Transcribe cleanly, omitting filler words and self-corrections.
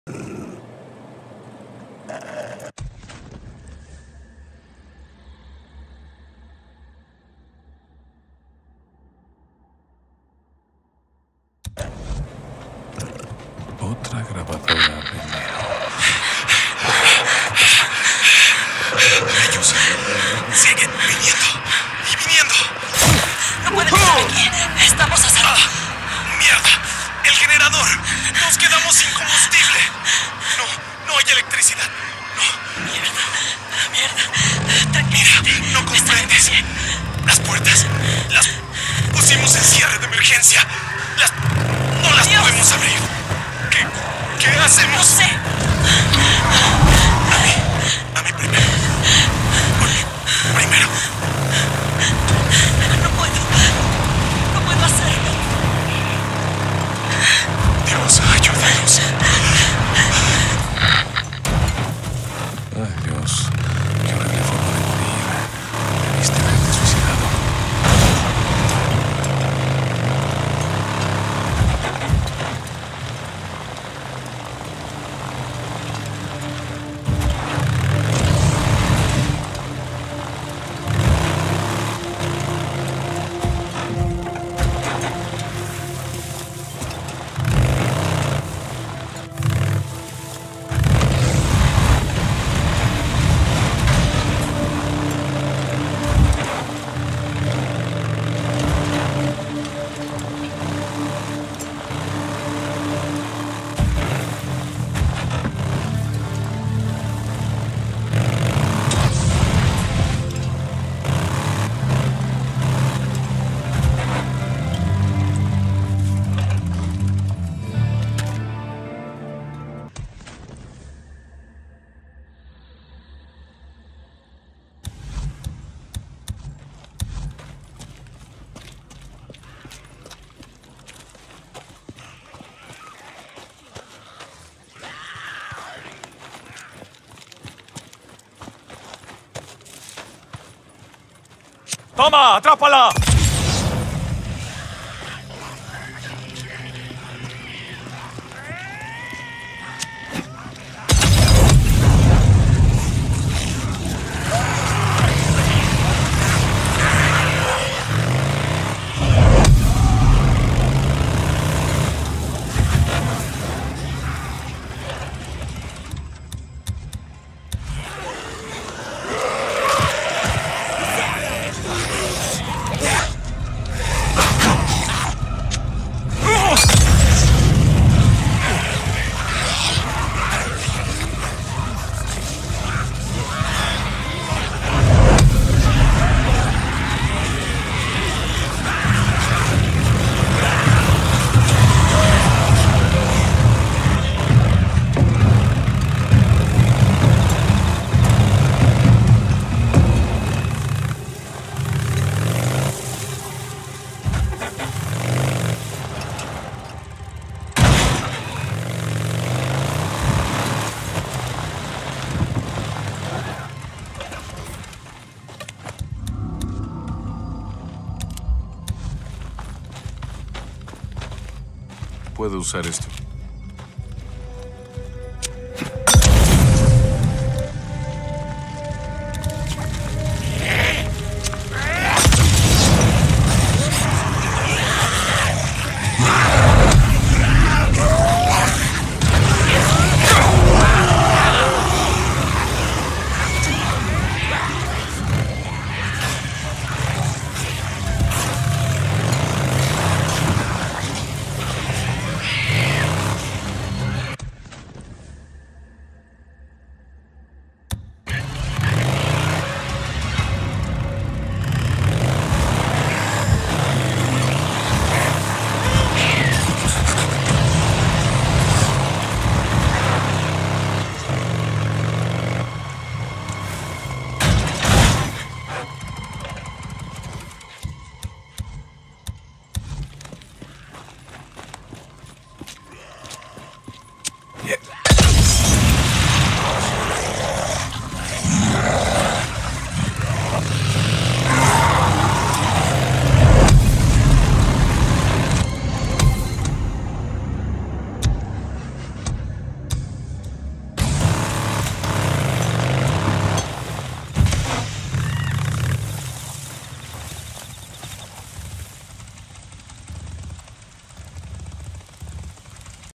Otra grabadora primero. Ellos siguen viniendo y viniendo. No pueden estar aquí. Estamos a salvo. ¡Mierda! ¡El generador! ¡Nos quedamos sin combustible! No hay electricidad. No. Mierda. Tranquila. Mira, no comprendes. Las puertas las pusimos en cierre de emergencia. No las podemos abrir. ¿Qué hacemos? No sé. A mí primero. Primero. No puedo hacerlo. Dios, ayúdanos. Ay, Dios. Qué horrible forma de morir. Debiste haberte suicidado. ¡Toma! ¡Atrápala! Puedo usar esto.